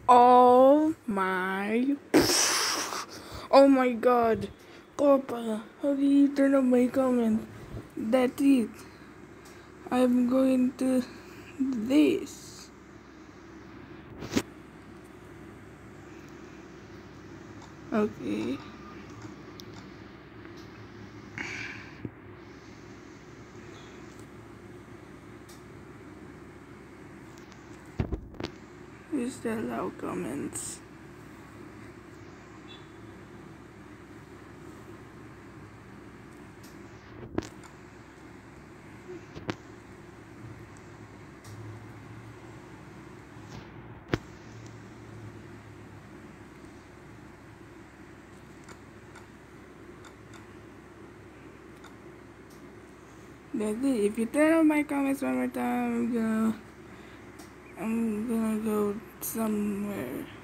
Oh my. Oh my God. Coppa, how do you turn on my comment? That's it. I'm going to this. Okay. Just allow comments. That's it. If you turn on my comments one more time, I'm gonna go somewhere.